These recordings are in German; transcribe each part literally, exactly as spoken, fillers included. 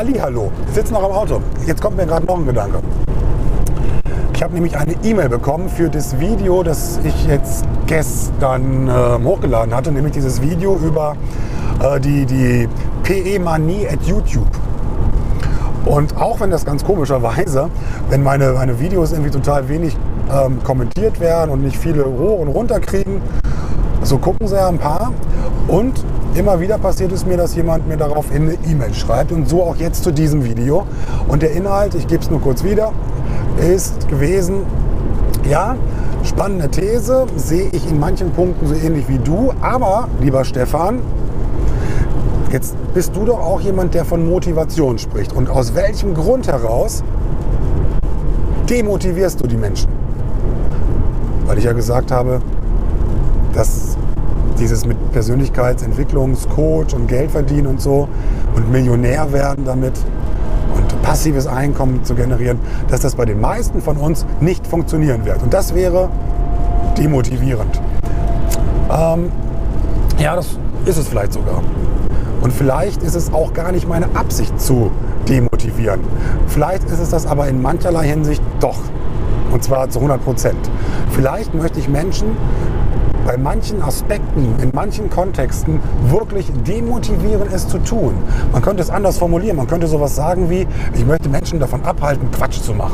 Hallihallo, ich sitze noch im Auto. Jetzt kommt mir gerade noch ein Gedanke. Ich habe nämlich eine E-Mail bekommen für das Video, das ich jetzt gestern äh, hochgeladen hatte, nämlich dieses Video über äh, die, die P E-Manie at YouTube. Und auch wenn das ganz komischerweise, wenn meine, meine Videos irgendwie total wenig ähm, kommentiert werden und nicht viele hoch und runter kriegen, so gucken sie ja ein paar. Und immer wieder passiert es mir, dass jemand mir daraufhin eine E-Mail schreibt und so auch jetzt zu diesem Video. Und der Inhalt, ich gebe es nur kurz wieder, ist gewesen, ja, spannende These, sehe ich in manchen Punkten so ähnlich wie du, aber, lieber Stefan, jetzt bist du doch auch jemand, der von Motivation spricht. Und aus welchem Grund heraus demotivierst du die Menschen? Weil ich ja gesagt habe, dass dieses mit Persönlichkeitsentwicklungscoach und Geld verdienen und so und Millionär werden damit und passives Einkommen zu generieren, dass das bei den meisten von uns nicht funktionieren wird. Und das wäre demotivierend. Ähm, ja, das ist es vielleicht sogar. Und vielleicht ist es auch gar nicht meine Absicht zu demotivieren. Vielleicht ist es das aber in mancherlei Hinsicht doch. Und zwar zu hundert Prozent. Vielleicht möchte ich Menschen bei manchen Aspekten, in manchen Kontexten wirklich demotivieren, es zu tun. Man könnte es anders formulieren. Man könnte sowas sagen wie, ich möchte Menschen davon abhalten, Quatsch zu machen.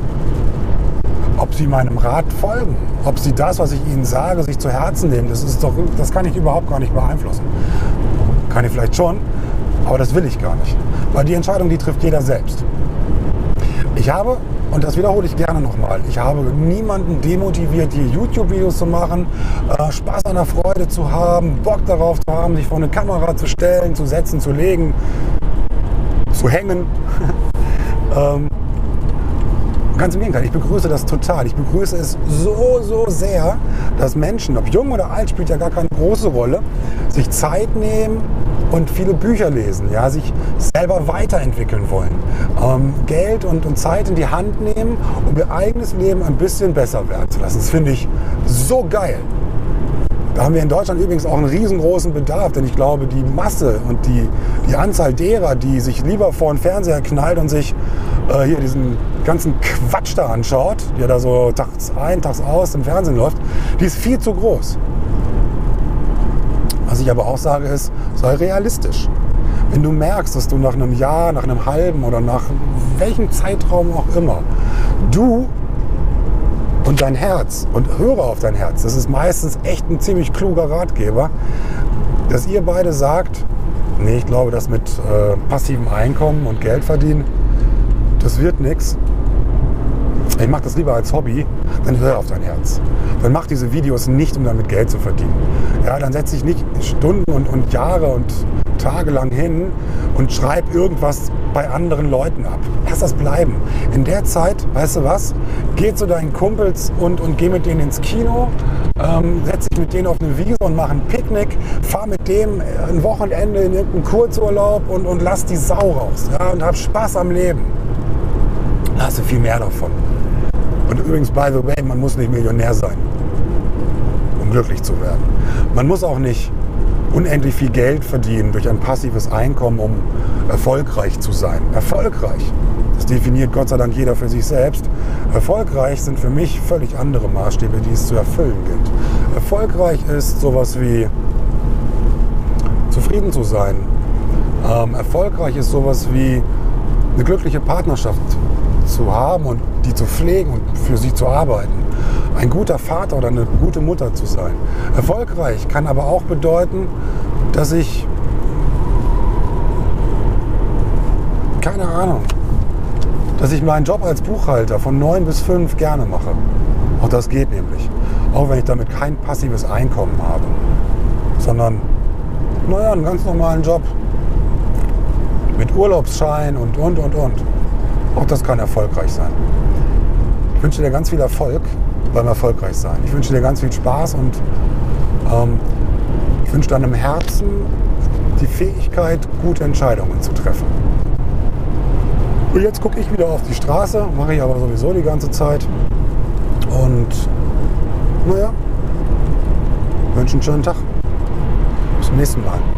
Ob sie meinem Rat folgen, ob sie das, was ich ihnen sage, sich zu Herzen nehmen, das ist doch, das kann ich überhaupt gar nicht beeinflussen. Kann ich vielleicht schon, aber das will ich gar nicht. Weil die Entscheidung, die trifft jeder selbst. Ich habe, und das wiederhole ich gerne nochmal, ich habe niemanden demotiviert, hier YouTube-Videos zu machen, äh, Spaß an der Freude zu haben, Bock darauf zu haben, sich vor eine Kamera zu stellen, zu setzen, zu legen, zu hängen. ähm, Ganz im Gegenteil, ich begrüße das total. Ich begrüße es so, so sehr, dass Menschen, ob jung oder alt, spielt ja gar keine große Rolle, sich Zeit nehmen und viele Bücher lesen, ja, sich selber weiterentwickeln wollen, ähm, Geld und, und Zeit in die Hand nehmen, um ihr eigenes Leben ein bisschen besser werden zu lassen. Das finde ich so geil. Da haben wir in Deutschland übrigens auch einen riesengroßen Bedarf, denn ich glaube, die Masse und die, die Anzahl derer, die sich lieber vor den Fernseher knallt und sich äh, hier diesen ganzen Quatsch da anschaut, der da so tags ein, tags aus im Fernsehen läuft, die ist viel zu groß. Was ich aber auch sage ist, sei realistisch. Wenn du merkst, dass du nach einem Jahr, nach einem halben oder nach welchem Zeitraum auch immer, du und dein Herz, und höre auf dein Herz, das ist meistens echt ein ziemlich kluger Ratgeber, dass ihr beide sagt, nee, ich glaube, das mit äh, passivem Einkommen und Geld verdienen, das wird nichts. Ich mache das lieber als Hobby, dann hör auf dein Herz. Dann mach diese Videos nicht, um damit Geld zu verdienen. Ja, dann setz dich nicht Stunden und, und Jahre und Tage lang hin und schreib irgendwas bei anderen Leuten ab. Lass das bleiben. In der Zeit, weißt du was, geh zu deinen Kumpels und, und geh mit denen ins Kino, ähm, setz dich mit denen auf eine Wiese und mach ein Picknick, fahr mit dem ein Wochenende in irgendeinen Kurzurlaub und, und lass die Sau raus. Ja, und hab Spaß am Leben. Da hast du viel mehr davon. Und übrigens, by the way, man muss nicht Millionär sein, um glücklich zu werden. Man muss auch nicht unendlich viel Geld verdienen durch ein passives Einkommen, um erfolgreich zu sein. Erfolgreich, das definiert Gott sei Dank jeder für sich selbst. Erfolgreich sind für mich völlig andere Maßstäbe, die es zu erfüllen gilt. Erfolgreich ist sowas wie zufrieden zu sein. Ähm, erfolgreich ist sowas wie eine glückliche Partnerschaft zu haben und die zu pflegen und für sie zu arbeiten. Ein guter Vater oder eine gute Mutter zu sein. Erfolgreich kann aber auch bedeuten, dass ich, keine Ahnung, dass ich meinen Job als Buchhalter von neun bis fünf gerne mache. Auch das geht nämlich. Auch wenn ich damit kein passives Einkommen habe, sondern, naja, einen ganz normalen Job mit Urlaubsschein und, und, und, und. Auch das kann erfolgreich sein. Ich wünsche dir ganz viel Erfolg beim Erfolgreichsein. Ich wünsche dir ganz viel Spaß und ähm, ich wünsche deinem Herzen die Fähigkeit, gute Entscheidungen zu treffen. Und jetzt gucke ich wieder auf die Straße, mache ich aber sowieso die ganze Zeit. Und naja, wünsche einen schönen Tag. Bis zum nächsten Mal.